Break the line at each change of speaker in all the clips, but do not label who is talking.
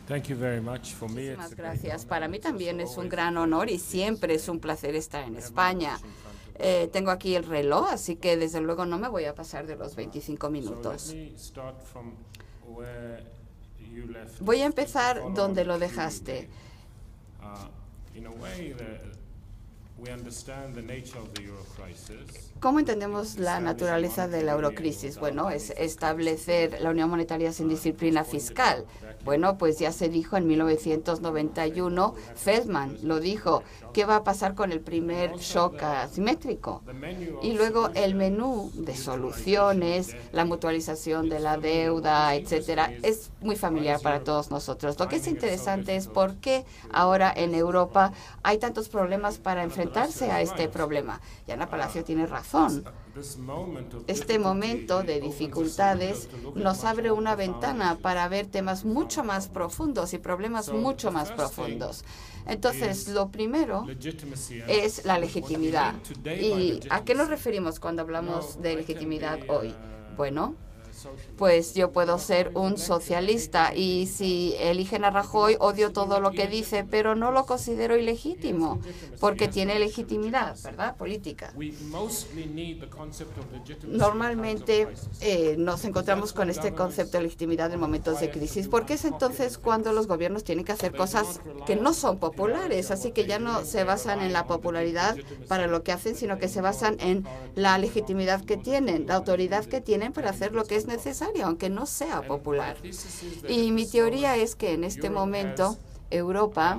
Muchísimas gracias. Para mí también es un gran honor y siempre es un placer estar en España. Tengo aquí el reloj, así que desde luego no me voy a pasar de los 25 minutos. Voy a empezar donde lo dejaste. ¿Cómo entendemos la naturaleza de la eurocrisis? Bueno, es establecer la Unión Monetaria sin disciplina fiscal. Bueno, pues ya se dijo en 1991, Feldman lo dijo, ¿qué va a pasar con el primer shock asimétrico? Y luego el menú de soluciones, la mutualización de la deuda, etcétera, es muy familiar para todos nosotros. Lo que es interesante es por qué ahora en Europa hay tantos problemas para enfrentarse a este problema. Y Ana Palacio tiene razón. Este momento de dificultades nos abre una ventana para ver temas mucho más profundos y problemas mucho más profundos. Entonces, lo primero es la legitimidad. ¿Y a qué nos referimos cuando hablamos de legitimidad hoy? Bueno, pues yo puedo ser un socialista y si eligen a Rajoy odio todo lo que dice, pero no lo considero ilegítimo porque tiene legitimidad, ¿verdad? Política. Normalmente nos encontramos con este concepto de legitimidad en momentos de crisis, porque es entonces cuando los gobiernos tienen que hacer cosas que no son populares, así que ya no se basan en la popularidad para lo que hacen, sino que se basan en la legitimidad que tienen, la autoridad que tienen para hacer lo que es necesario, aunque no sea popular. Y mi teoría es que en este momento Europa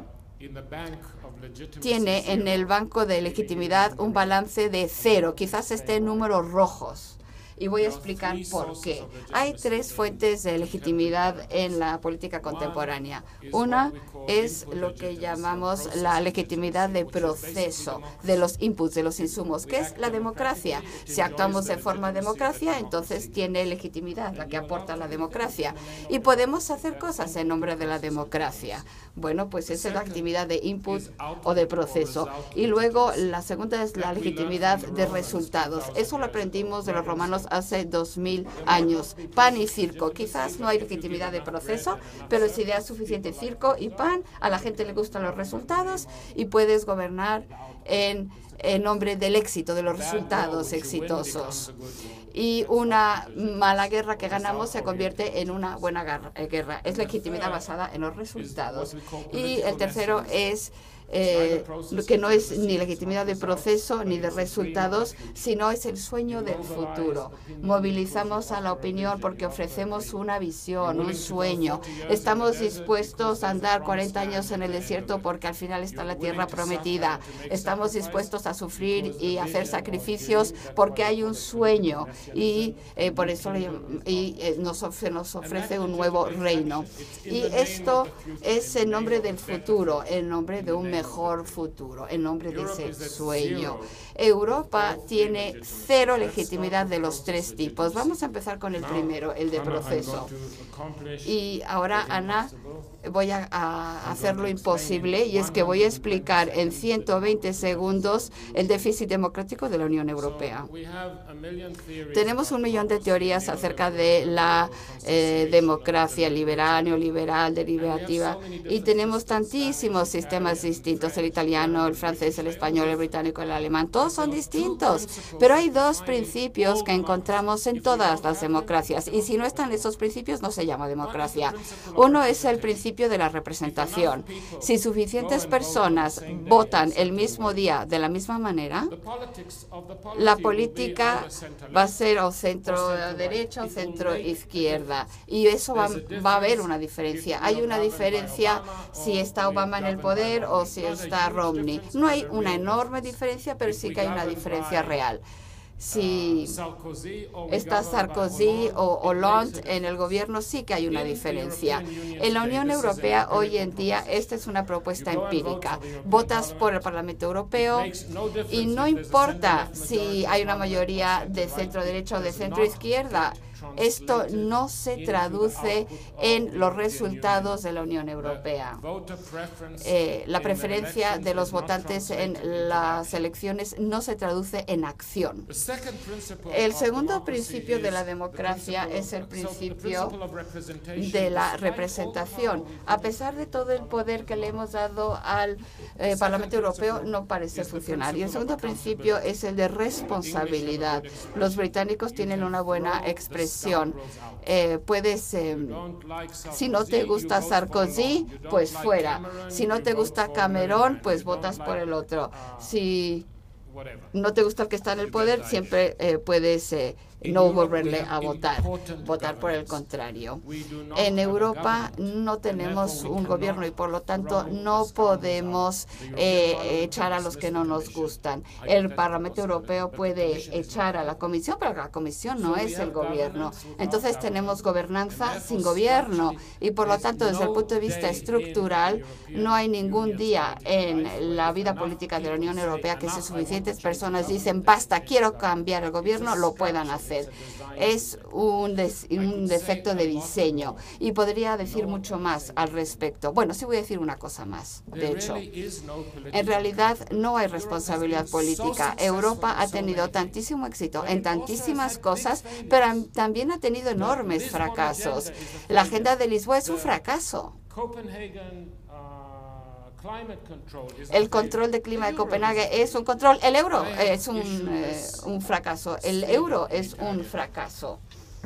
tiene en el banco de legitimidad un balance de 0, quizás esté en números rojos. Y voy a explicar por qué. Hay tres fuentes de legitimidad en la política contemporánea. Una es lo que llamamos la legitimidad de proceso, de los inputs, de los insumos, que es la democracia. Si actuamos de forma democracia, entonces tiene legitimidad la que aporta la democracia. Y podemos hacer cosas en nombre de la democracia. Bueno, pues esa es la actividad de input o de proceso. Y luego la segunda es la legitimidad de resultados. Eso lo aprendimos de los romanos hace 2000 años. Pan y circo. Quizás no hay legitimidad de proceso, pero si das suficiente circo y pan, a la gente le gustan los resultados y puedes gobernar en nombre del éxito, de los resultados exitosos. Y una mala guerra que ganamos se convierte en una buena guerra. Es legitimidad basada en los resultados. Y el tercero es que no es ni legitimidad de proceso ni de resultados, sino es el sueño del futuro. Movilizamos a la opinión porque ofrecemos una visión, un sueño. Estamos dispuestos a andar 40 años en el desierto porque al final está la tierra prometida. Estamos dispuestos a sufrir y hacer sacrificios porque hay un sueño y por eso nos ofrece un nuevo reino. Y esto es en nombre del futuro, en nombre de un mejor futuro, en nombre de ese sueño. Europa tiene 0 legitimidad de los 3 tipos. Vamos a empezar con el primero, el de proceso. Y ahora, Ana, voy a hacer lo imposible, y es que voy a explicar en 120 segundos el déficit democrático de la Unión Europea. Tenemos 1 millón de teorías acerca de la democracia liberal, neoliberal, derivativa, y tenemos tantísimos sistemas distintos, el italiano, el francés, el español, el británico, el alemán, todos son distintos, pero hay 2 principios que encontramos en todas las democracias, y si no están esos principios no se llama democracia. Uno es el principio de la representación. Si suficientes personas votan el mismo día de la misma manera, la política va a ser o centro derecha o centro izquierda, y eso va a haber una diferencia. Hay una diferencia si está Obama en el poder o si está Romney. No hay una enorme diferencia, pero sí que hay una diferencia real. Si está Sarkozy o Hollande en el gobierno, sí que hay una diferencia. En la Unión Europea hoy en día esta es una propuesta empírica. Votas por el Parlamento Europeo y no importa si hay una mayoría de centro derecha o de centro izquierda. Esto no se traduce en los resultados de la Unión Europea. La preferencia de los votantes en las elecciones no se traduce en acción. El segundo principio de la democracia es el principio de la representación. A pesar de todo el poder que le hemos dado al Parlamento Europeo, no parece funcionar. Y el segundo principio es el de responsabilidad. Los británicos tienen una buena expresión. Si no te gusta Sarkozy, pues fuera. Si no te gusta Cameron, pues votas por el otro. Si no te gusta el que está en el poder, siempre puedes no volverle a votar por el contrario. En Europa no tenemos un gobierno y por lo tanto no podemos echar a los que no nos gustan. El Parlamento Europeo puede echar a la Comisión, pero la Comisión no es el gobierno. Entonces tenemos gobernanza sin gobierno y por lo tanto desde el punto de vista estructural no hay ningún día en la vida política de la Unión Europea que si suficientes personas dicen basta, quiero cambiar el gobierno, lo puedan hacer. Es un defecto de diseño y podría decir mucho más al respecto. Bueno, sí voy a decir una cosa más, de hecho. En realidad no hay responsabilidad política. Europa ha tenido tantísimo éxito en tantísimas cosas, pero también ha tenido enormes fracasos. La Agenda de Lisboa es un fracaso. El control de clima de Copenhague es un control. El euro es un fracaso. El euro es un fracaso.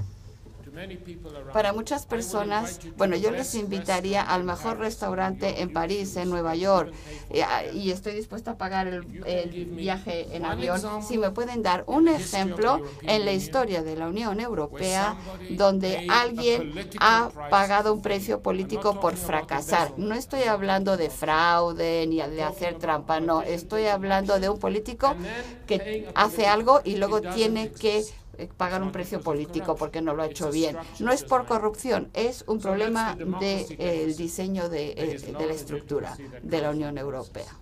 Para muchas personas, bueno, yo les invitaría al mejor restaurante en París, en Nueva York, y estoy dispuesta a pagar el viaje en avión. Si me pueden dar un ejemplo en la historia de la Unión Europea donde alguien ha pagado un precio político por fracasar. No estoy hablando de fraude ni de hacer trampa, no. Estoy hablando de un político que hace algo y luego tiene que pagar un precio político porque no lo ha hecho bien. No es por corrupción, es un problema del diseño de la estructura de la Unión Europea.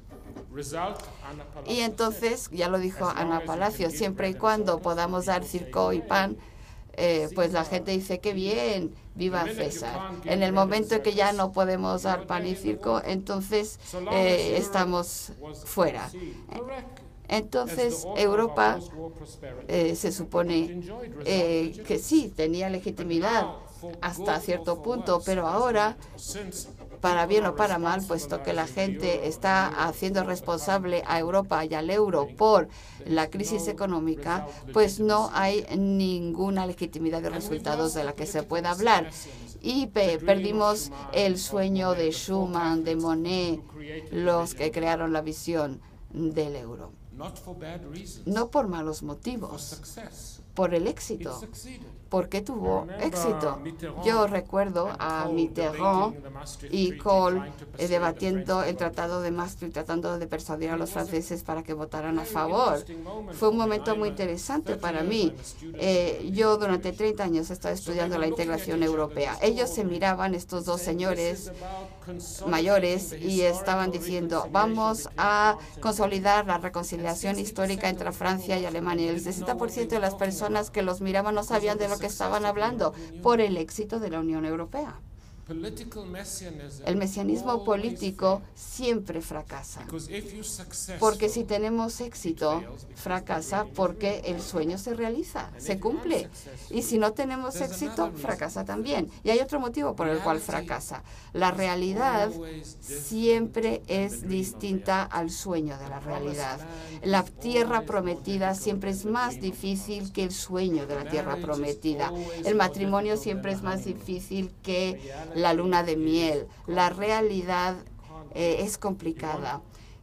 Y entonces, ya lo dijo Ana Palacio, siempre y cuando podamos dar circo y pan, pues la gente dice, qué bien, viva César. En el momento en que ya no podemos dar pan y circo, entonces estamos fuera. Entonces, Europa se supone que sí, tenía legitimidad hasta cierto punto, pero ahora, para bien o para mal, puesto que la gente está haciendo responsable a Europa y al euro por la crisis económica, pues no hay ninguna legitimidad de resultados de la que se pueda hablar. Y perdimos el sueño de Schuman, de Monnet, los que crearon la visión del euro. No por malos motivos, por el éxito. ¿Por qué tuvo éxito? Yo recuerdo a Mitterrand y Kohl debatiendo el Tratado de Maastricht, tratando de persuadir a los franceses para que votaran a favor. Fue un momento muy interesante para mí. Yo durante 30 años he estado estudiando la integración europea. Ellos se miraban, estos dos señores mayores, y estaban diciendo, vamos a consolidar la reconciliación histórica entre Francia y Alemania. El 60% de las personas que los miraban no sabían de lo que estaban hablando por el éxito de la Unión Europea. El mesianismo político siempre fracasa, porque si tenemos éxito, fracasa porque el sueño se realiza, se cumple. Y si no tenemos éxito, fracasa también. Y hay otro motivo por el cual fracasa. La realidad siempre es distinta al sueño de la realidad. La tierra prometida siempre es más difícil que el sueño de la tierra prometida. El matrimonio siempre es más difícil que la luna de miel. La realidad es complicada.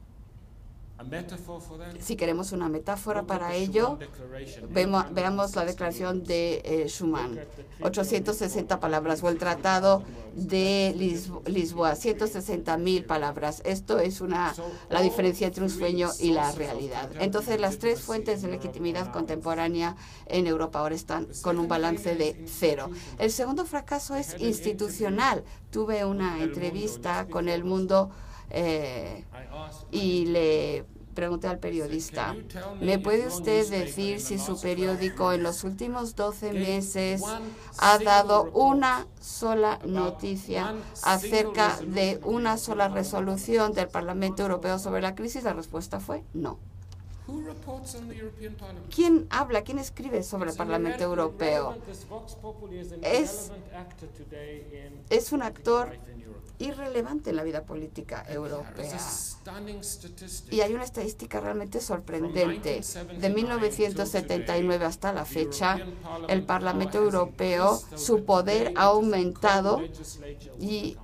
Si queremos una metáfora para ello, veamos la declaración de Schuman, 860 palabras, o el Tratado de Lisboa, 160.000 palabras. Esto es la diferencia entre un sueño y la realidad. Entonces, las tres fuentes de legitimidad contemporánea en Europa ahora están con un balance de 0. El segundo fracaso es institucional. Tuve una entrevista con El Mundo y le pregunté al periodista, ¿me puede usted decir si su periódico en los últimos 12 meses ha dado una sola noticia acerca de una sola resolución del Parlamento Europeo sobre la crisis? La respuesta fue no. ¿Quién habla, quién escribe sobre el Parlamento Europeo? Es un actor irrelevante en la vida política europea. Y hay una estadística realmente sorprendente. De 1979 hasta la fecha, el Parlamento Europeo, su poder ha aumentado y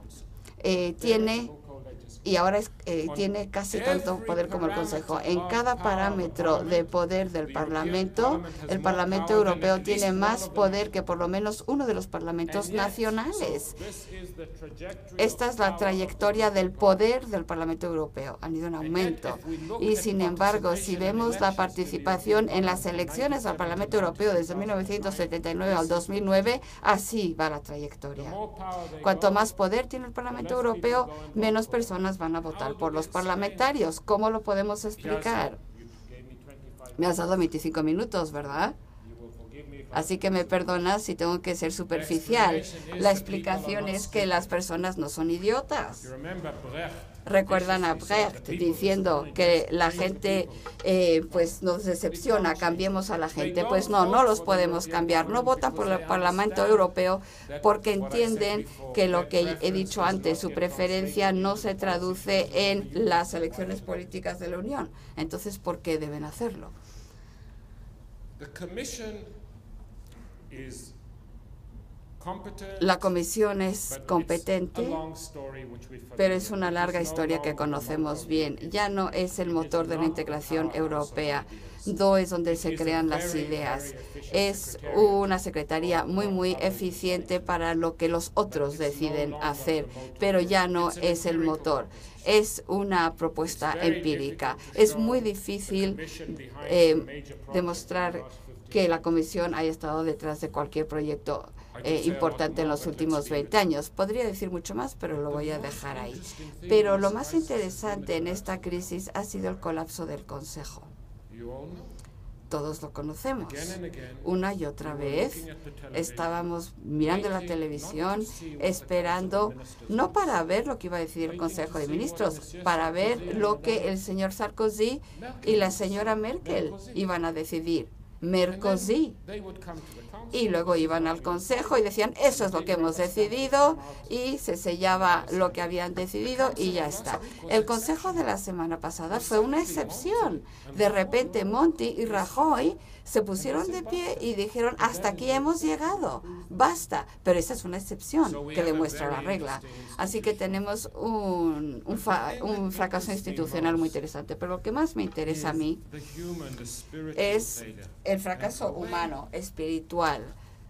ahora tiene casi tanto poder como el Consejo. En cada parámetro de poder del Parlamento, el Parlamento Europeo tiene más poder que por lo menos uno de los parlamentos nacionales. Esta es la trayectoria del poder del Parlamento Europeo. Han ido en aumento. Y sin embargo, si vemos la participación en las elecciones al Parlamento Europeo desde 1979 al 2009, así va la trayectoria. Cuanto más poder tiene el Parlamento Europeo, menos personas van a votar por los parlamentarios. ¿Cómo lo podemos explicar? Me has dado 25 minutos, ¿verdad? Así que me perdonas si tengo que ser superficial. La explicación es que las personas no son idiotas. Recuerdan a Brecht diciendo que la gente pues nos decepciona, cambiemos a la gente. Pues no los podemos cambiar. No votan por el Parlamento Europeo porque entienden que lo que he dicho antes, su preferencia no se traduce en las elecciones políticas de la Unión. Entonces, ¿por qué deben hacerlo? La Comisión es competente, pero es una larga historia que conocemos bien. Ya no es el motor de la integración europea. No es donde se crean las ideas. Es una secretaría muy eficiente para lo que los otros deciden hacer, pero ya no es el motor. Es una propuesta empírica. Es muy difícil demostrar que la Comisión haya estado detrás de cualquier proyecto importante en los últimos 20 años. Podría decir mucho más, pero lo voy a dejar ahí. Pero lo más interesante en esta crisis ha sido el colapso del Consejo. Todos lo conocemos. Una y otra vez estábamos mirando la televisión, esperando, no para ver lo que iba a decir el Consejo de Ministros, para ver lo que el señor Sarkozy y la señora Merkel iban a decidir. Mercosí. Y luego iban al Consejo y decían, eso es lo que hemos decidido, y se sellaba lo que habían decidido y ya está. El Consejo de la semana pasada fue una excepción. De repente Monti y Rajoy se pusieron de pie y dijeron, hasta aquí hemos llegado, basta. Pero esa es una excepción que demuestra la regla. Así que tenemos un fracaso institucional muy interesante. Pero lo que más me interesa a mí es el fracaso humano, espiritual.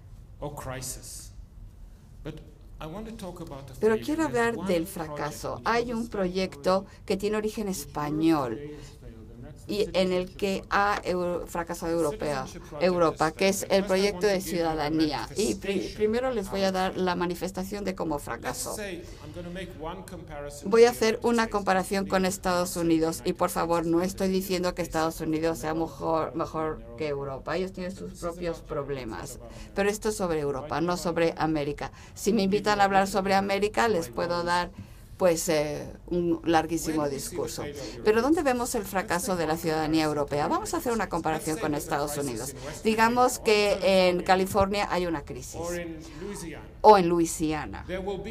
Pero quiero hablar del fracaso. Hay un proyecto que tiene origen español y en el que ha fracasado Europa, que es el proyecto de ciudadanía. Y primero les voy a dar la manifestación de cómo fracasó. Voy a hacer una comparación con Estados Unidos y, por favor, no estoy diciendo que Estados Unidos sea mejor que Europa. Ellos tienen sus propios problemas. Pero esto es sobre Europa, no sobre América. Si me invitan a hablar sobre América, les puedo dar un larguísimo discurso. Pero ¿dónde vemos el fracaso de la ciudadanía europea? Vamos a hacer una comparación con Estados Unidos. Digamos que en California hay una crisis, o en Luisiana.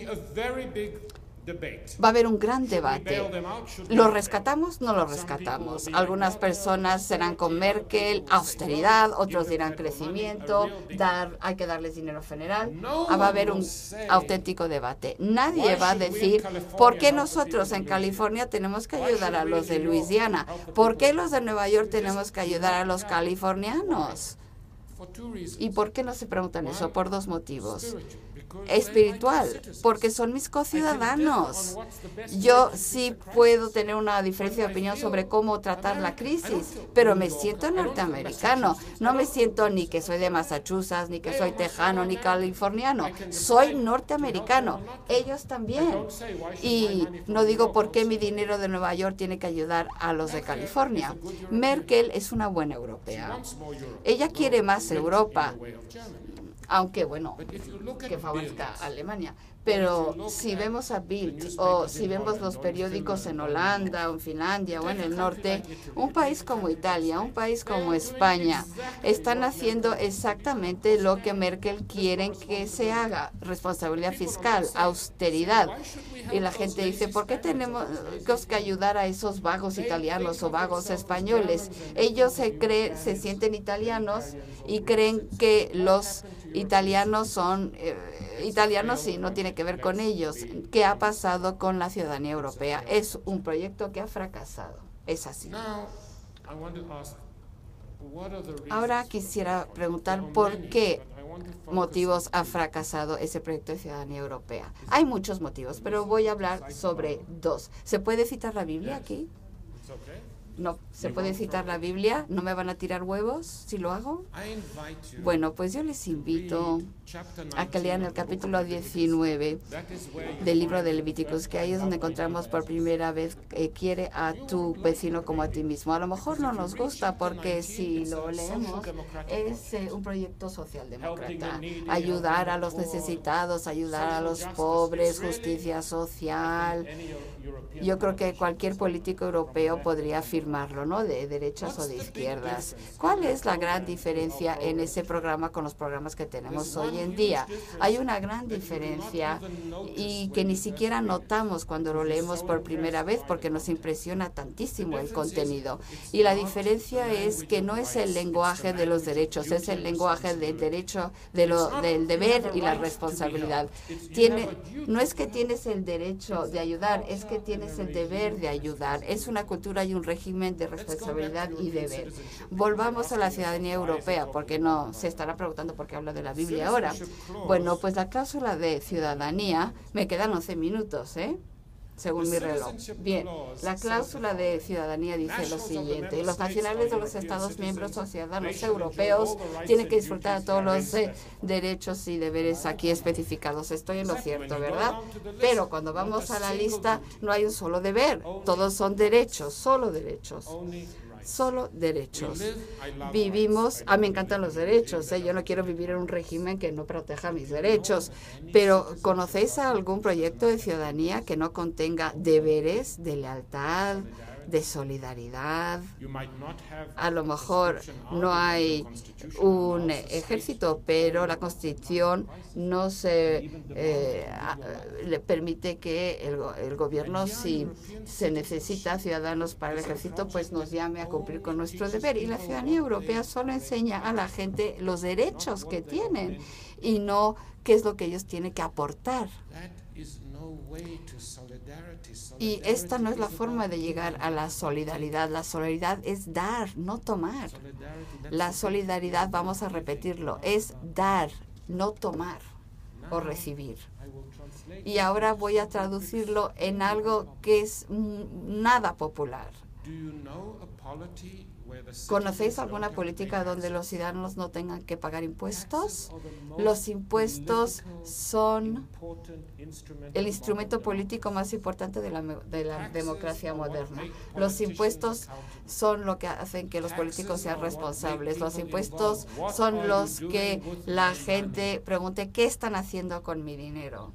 Va a haber un gran debate. ¿Lo rescatamos? No lo rescatamos. Algunas personas serán con Merkel, austeridad, otros dirán crecimiento, hay que darles dinero federal. Va a haber un auténtico debate. Nadie va a decir, ¿por qué nosotros en California tenemos que ayudar a los de Luisiana? ¿Por qué los de Nueva York tenemos que ayudar a los californianos? ¿Y por qué no se preguntan eso? Por dos motivos. espiritual, porque son mis conciudadanos. Yo sí puedo tener una diferencia de opinión sobre cómo tratar la crisis, pero me siento norteamericano. No me siento ni que soy de Massachusetts, ni que soy tejano, ni californiano. Soy norteamericano. Ellos también. Y no digo por qué mi dinero de Nueva York tiene que ayudar a los de California. Merkel es una buena europea. Ella quiere más Europa, aunque, bueno, que favorezca a Alemania. Pero si vemos a Bild o si vemos los periódicos en Holanda o en Finlandia o en el norte, un país como Italia, un país como España, están haciendo exactamente lo que Merkel quiere que se haga. Responsabilidad fiscal, austeridad. Y la gente dice, ¿por qué tenemos que ayudar a esos vagos italianos o vagos españoles? Ellos se sienten italianos y creen que los italianos son italianos y no tiene que ver con ellos. ¿Qué ha pasado con la ciudadanía europea? Es un proyecto que ha fracasado. Es así. Ahora quisiera preguntar por qué motivos ha fracasado ese proyecto de ciudadanía europea. Hay muchos motivos, pero voy a hablar sobre dos. ¿Se puede citar la Biblia aquí? No, ¿se puede citar la Biblia? ¿No me van a tirar huevos si lo hago? Bueno, pues yo les invito a que lean el capítulo 19 del libro de Levíticos, que ahí es donde encontramos por primera vez quiere a tu vecino como a ti mismo. A lo mejor no nos gusta porque si lo leemos es un proyecto socialdemócrata. Ayudar a los necesitados, ayudar a los pobres, justicia social. Yo creo que cualquier político europeo podría afirmarlo, ¿no? De derechas o de izquierdas. ¿Cuál es la gran diferencia en ese programa con los programas que tenemos hoy en día? Hay una gran diferencia y que ni siquiera notamos cuando lo leemos por primera vez porque nos impresiona tantísimo el contenido. Y la diferencia es que no es el lenguaje de los derechos, es el lenguaje del derecho, del deber y la responsabilidad. No es que tienes el derecho de ayudar, es que tienes el deber de ayudar. Es una cultura y un régimen de responsabilidad y deber. Volvamos a la ciudadanía europea, porque no se estará preguntando por qué hablo de la Biblia ahora. Bueno, pues la cláusula de ciudadanía, me quedan 11 minutos, según mi reloj. Bien, la cláusula de ciudadanía dice lo siguiente: los nacionales de los Estados miembros o ciudadanos europeos tienen que disfrutar de todos los derechos y deberes aquí especificados. Estoy en lo cierto, ¿verdad? Pero cuando vamos a la lista no hay un solo deber, todos son derechos, solo derechos. Solo derechos. Vivimos, me encantan los derechos, yo no quiero vivir en un régimen que no proteja mis derechos, pero ¿conocéis algún proyecto de ciudadanía que no contenga deberes de lealtad, de solidaridad? A lo mejor no hay un ejército, pero la Constitución no le permite que el gobierno, si se necesita ciudadanos para el ejército, pues nos llame a cumplir con nuestro deber. Y la ciudadanía europea solo enseña a la gente los derechos que tienen y no qué es lo que ellos tienen que aportar. Y esta no es la forma de llegar a la solidaridad. La solidaridad es dar, no tomar. La solidaridad, vamos a repetirlo, es dar, no tomar o recibir. Y ahora voy a traducirlo en algo que es nada popular. ¿Conocéis alguna política donde los ciudadanos no tengan que pagar impuestos? Los impuestos son el instrumento político más importante de la democracia moderna. Los impuestos son lo que hacen que los políticos sean responsables. Los impuestos son los que la gente pregunte, ¿qué están haciendo con mi dinero?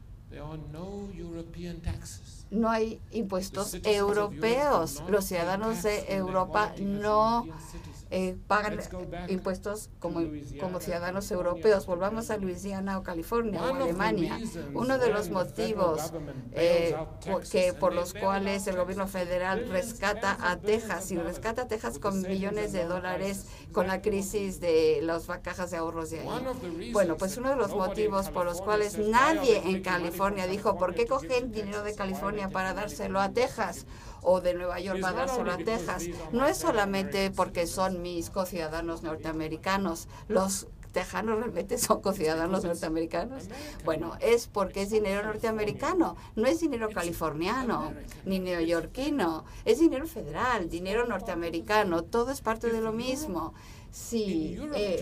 No hay impuestos europeos. Los ciudadanos de Europa no pagan impuestos como ciudadanos europeos. Volvamos a Luisiana o California o Alemania. Uno de los motivos por los cuales el gobierno federal rescata a Texas, y rescata a Texas con millones de dólares con la crisis de las cajas de ahorros de ahí. Bueno, pues uno de los motivos por los cuales nadie en California dijo, ¿por qué cogen dinero de California para dárselo a Texas? O de Nueva York para dárselo a Texas. No es solamente porque son mis conciudadanos norteamericanos. Los tejanos realmente son conciudadanos norteamericanos? Bueno, es porque es dinero norteamericano, no es dinero californiano ni neoyorquino, es dinero federal, dinero norteamericano, todo es parte de lo mismo. Sí,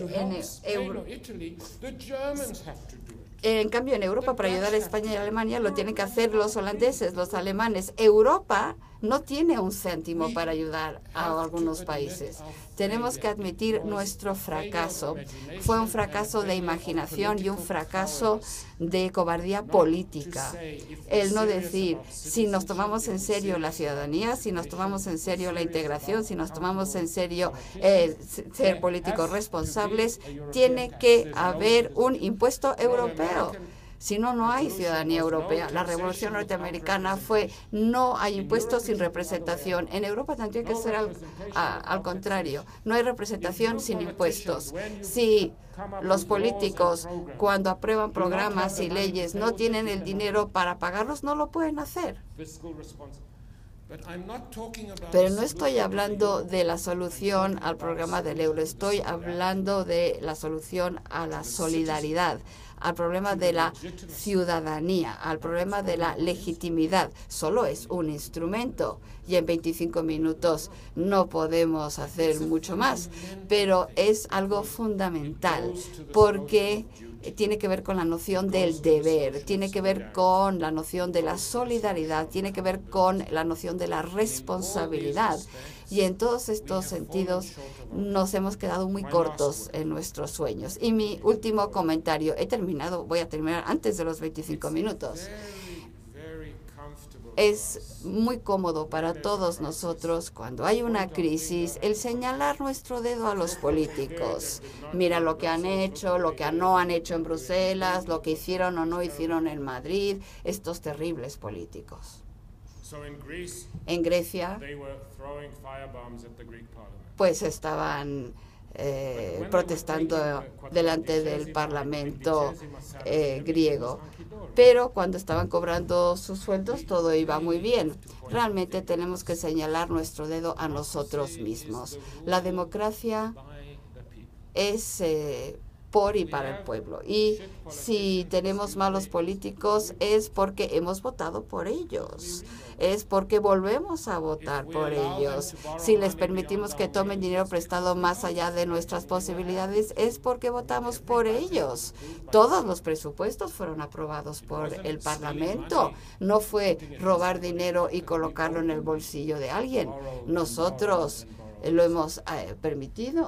en cambio, en Europa, para ayudar a España y a Alemania, lo tienen que hacer los holandeses, los alemanes. Europa no tiene un céntimo para ayudar a algunos países. Tenemos que admitir nuestro fracaso. Fue un fracaso de imaginación y un fracaso de cobardía política. El no decir, si nos tomamos en serio la ciudadanía, si nos tomamos en serio la integración, si nos tomamos en serio ser políticos responsables, tiene que haber un impuesto europeo. Si no, no hay ciudadanía europea. La Revolución Norteamericana fue no hay impuestos sin representación. En Europa tendría que ser al contrario. No hay representación sin impuestos. Si los políticos, cuando aprueban programas y leyes, no tienen el dinero para pagarlos, no lo pueden hacer. Pero no estoy hablando de la solución al programa del euro, estoy hablando de la solución a la solidaridad, al problema de la ciudadanía, al problema de la legitimidad. Solo es un instrumento y en 25 minutos no podemos hacer mucho más, pero es algo fundamental porque tiene que ver con la noción del deber, tiene que ver con la noción de la solidaridad, tiene que ver con la noción de la responsabilidad. Y en todos estos sentidos nos hemos quedado muy cortos en nuestros sueños. Y mi último comentario, voy a terminar antes de los 25 minutos. Es muy cómodo para todos nosotros cuando hay una crisis el señalar nuestro dedo a los políticos. Mira lo que han hecho, lo que no han hecho en Bruselas, lo que hicieron o no hicieron en Madrid, estos terribles políticos. En Grecia, pues estaban protestando delante del Parlamento griego. Pero cuando estaban cobrando sus sueldos, todo iba muy bien. Realmente tenemos que señalar nuestro dedo a nosotros mismos. La democracia es por y para el pueblo. Y si tenemos malos políticos es porque hemos votado por ellos. Es porque volvemos a votar por ellos. Si les permitimos que tomen dinero prestado más allá de nuestras posibilidades, es porque votamos por ellos. Todos los presupuestos fueron aprobados por el Parlamento. No fue robar dinero y colocarlo en el bolsillo de alguien. Nosotros lo hemos permitido.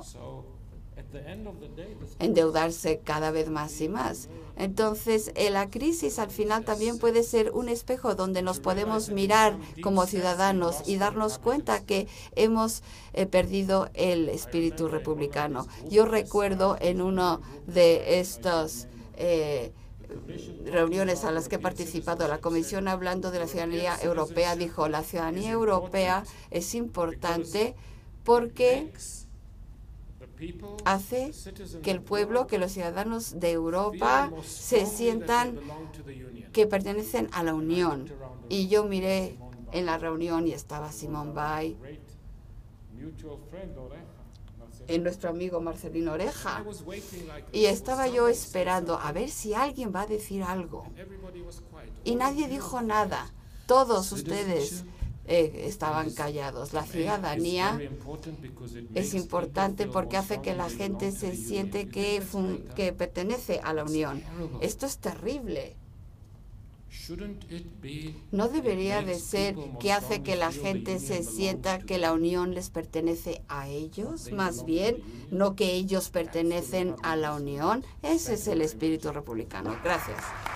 Endeudarse cada vez más y más. Entonces, la crisis al final también puede ser un espejo donde nos podemos mirar como ciudadanos y darnos cuenta que hemos perdido el espíritu republicano. Yo recuerdo en uno de estos reuniones a las que he participado, la Comisión, hablando de la ciudadanía europea, dijo: la ciudadanía europea es importante porque hace que el pueblo, que los ciudadanos de Europa se sientan que pertenecen a la Unión. Y yo miré en la reunión y estaba Simone Weil, nuestro amigo Marcelino Oreja, y estaba yo esperando a ver si alguien va a decir algo. Y nadie dijo nada. Todos ustedes estaban callados. La ciudadanía es importante porque hace que la gente se siente que pertenece a la Unión. Esto es terrible. ¿No debería de ser que hace que la gente se sienta que la Unión les pertenece a ellos? Más bien, no que ellos pertenecen a la Unión. Ese es el espíritu republicano. Gracias.